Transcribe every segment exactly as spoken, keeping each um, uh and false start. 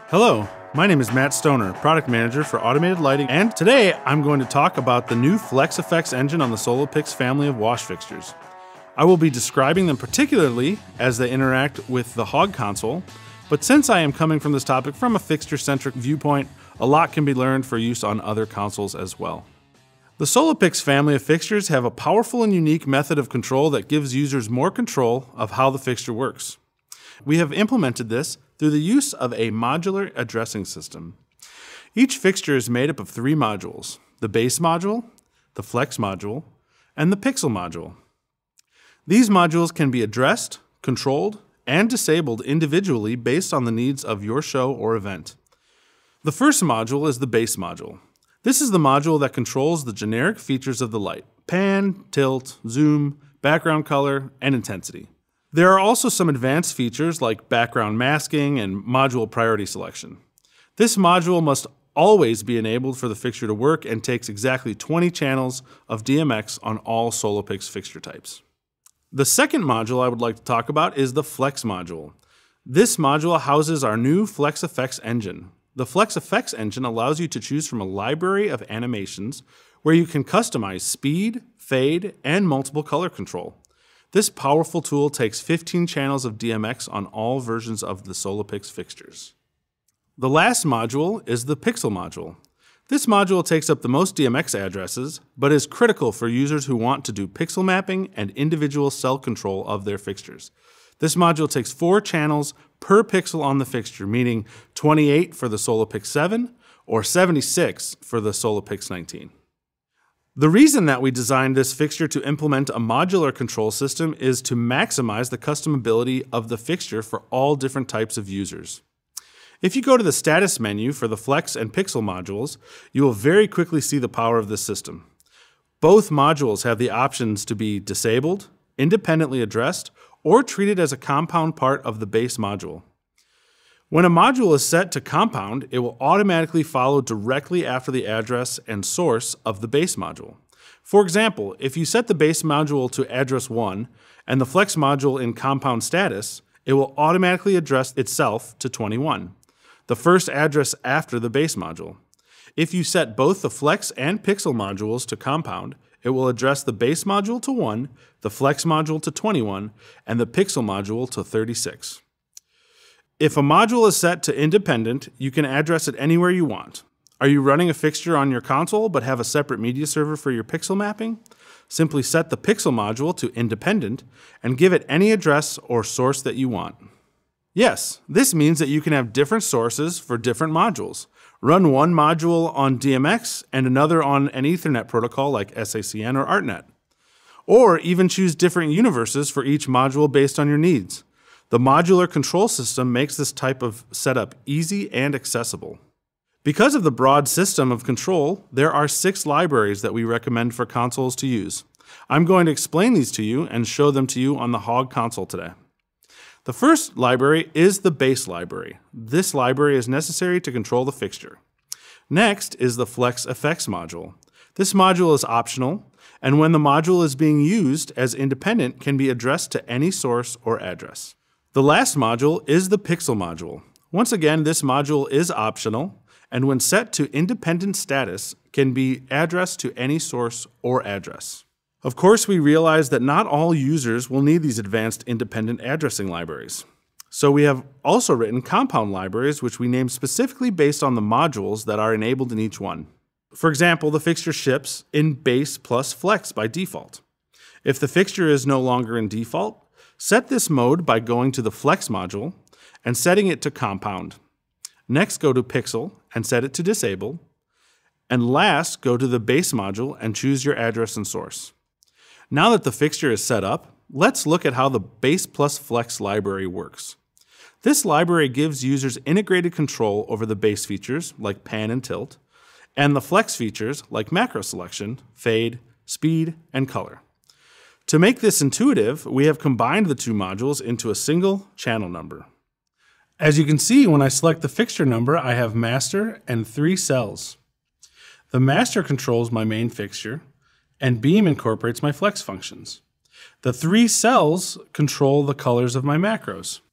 Hello, my name is Matt Stoner, Product Manager for Automated Lighting, and today I'm going to talk about the new FleX effects engine on the SolaPix family of wash fixtures. I will be describing them particularly as they interact with the hog console, but since I am coming from this topic from a fixture-centric viewpoint, a lot can be learned for use on other consoles as well. The SolaPix family of fixtures have a powerful and unique method of control that gives users more control of how the fixture works. We have implemented this through the use of a modular addressing system. Each fixture is made up of three modules: the base module, the FleX module, and the pixel module. These modules can be addressed, controlled, and disabled individually based on the needs of your show or event. The first module is the base module. This is the module that controls the generic features of the light: pan, tilt, zoom, background color, and intensity. There are also some advanced features like background masking and module priority selection. This module must always be enabled for the fixture to work and takes exactly twenty channels of D M X on all SolaPix fixture types. The second module I would like to talk about is the FleX module. This module houses our new FleX effects engine. The FleX effects engine allows you to choose from a library of animations where you can customize speed, fade, and multiple color control. This powerful tool takes fifteen channels of D M X on all versions of the SolaPix fixtures. The last module is the pixel module. This module takes up the most D M X addresses, but is critical for users who want to do pixel mapping and individual cell control of their fixtures. This module takes four channels per pixel on the fixture, meaning twenty-eight for the SolaPix seven or seventy-six for the SolaPix nineteen. The reason that we designed this fixture to implement a modular control system is to maximize the customability of the fixture for all different types of users. If you go to the status menu for the FleX and pixel modules, you will very quickly see the power of this system. Both modules have the options to be disabled, independently addressed, or treated as a compound part of the base module. When a module is set to compound, it will automatically follow directly after the address and source of the base module. For example, if you set the base module to address one and the FleX module in compound status, it will automatically address itself to twenty-one, the first address after the base module. If you set both the FleX and pixel modules to compound, it will address the base module to one, the FleX module to twenty-one, and the pixel module to thirty-six. If a module is set to independent, you can address it anywhere you want. Are you running a fixture on your console but have a separate media server for your pixel mapping? Simply set the pixel module to independent and give it any address or source that you want. Yes, this means that you can have different sources for different modules. Run one module on D M X and another on an Ethernet protocol like S A C N or ArtNet. Or even choose different universes for each module based on your needs. The modular control system makes this type of setup easy and accessible. Because of the broad system of control, there are six libraries that we recommend for consoles to use. I'm going to explain these to you and show them to you on the Hog console today. The first library is the base library. This library is necessary to control the fixture. Next is the FleX effects module. This module is optional, and when the module is being used as independent, can be addressed to any source or address. The last module is the pixel module. Once again, this module is optional, and when set to independent status, can be addressed to any source or address. Of course, we realize that not all users will need these advanced independent addressing libraries. So we have also written compound libraries, which we name specifically based on the modules that are enabled in each one. For example, the fixture ships in base plus FleX by default. If the fixture is no longer in default, set this mode by going to the FleX module and setting it to compound. Next, go to Pixel and set it to disable. And last, go to the base module and choose your address and source. Now that the fixture is set up, let's look at how the base plus FleX library works. This library gives users integrated control over the base features like pan and tilt, and the FleX features like macro selection, fade, speed, and color. To make this intuitive, we have combined the two modules into a single channel number. As you can see, when I select the fixture number, I have master and three cells. The master controls my main fixture, and beam incorporates my FleX functions. The three cells control the colors of my macros.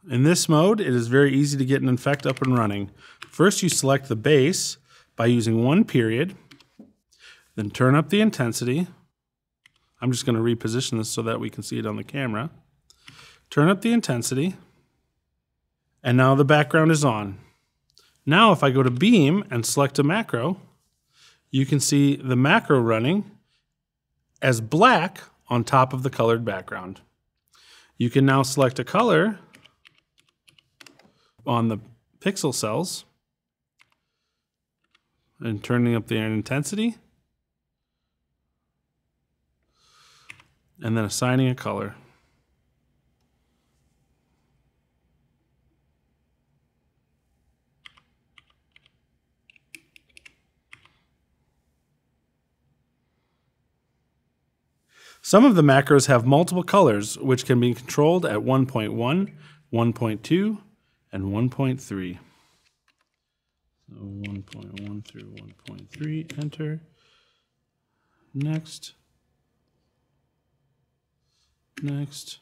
In this mode, it is very easy to get an effect up and running. First, you select the base by using one period, then turn up the intensity. I'm just going to reposition this so that we can see it on the camera. Turn up the intensity, and now the background is on. Now if I go to beam and select a macro, you can see the macro running as black on top of the colored background. You can now select a color on the pixel cells and turning up the intensity and then assigning a color. Some of the macros have multiple colors, which can be controlled at one point one, one point two, and one point three. So one point one through one point three, enter. Next. Next.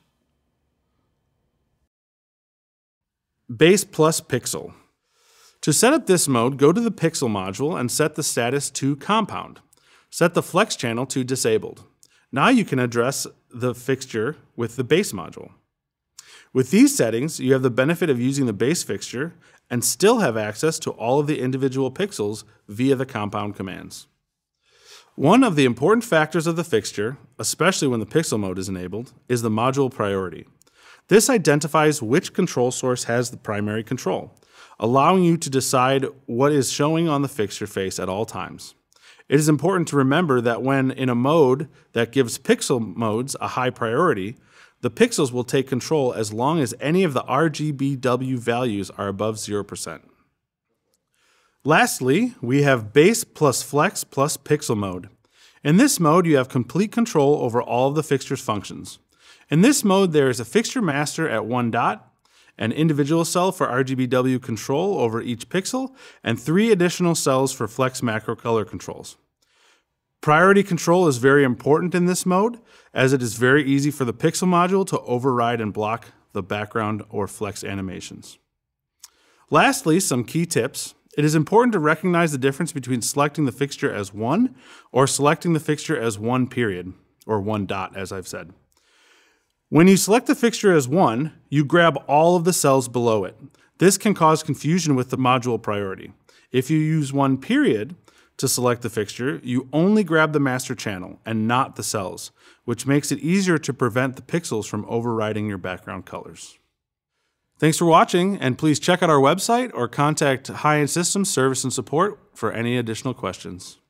Base plus pixel. To set up this mode, go to the pixel module and set the status to compound. Set the flex channel to disabled. Now you can address the fixture with the base module. With these settings, you have the benefit of using the base fixture and still have access to all of the individual pixels via the compound commands. One of the important factors of the fixture, especially when the pixel mode is enabled, is the module priority. This identifies which control source has the primary control, allowing you to decide what is showing on the fixture face at all times. It is important to remember that when in a mode that gives pixel modes a high priority, the pixels will take control as long as any of the R G B W values are above zero percent. Lastly, we have base plus flex plus pixel mode. In this mode, you have complete control over all of the fixture's functions. In this mode, there is a fixture master at one dot, an individual cell for R G B W control over each pixel, and three additional cells for flex macro color controls. Priority control is very important in this mode, as it is very easy for the pixel module to override and block the background or flex animations. Lastly, some key tips. It is important to recognize the difference between selecting the fixture as one or selecting the fixture as one period, or one dot, as I've said. When you select the fixture as one, you grab all of the cells below it. This can cause confusion with the module priority. If you use one period to select the fixture, you only grab the master channel and not the cells, which makes it easier to prevent the pixels from overriding your background colors. Thanks for watching, and please check out our website or contact High End Systems Service and Support for any additional questions.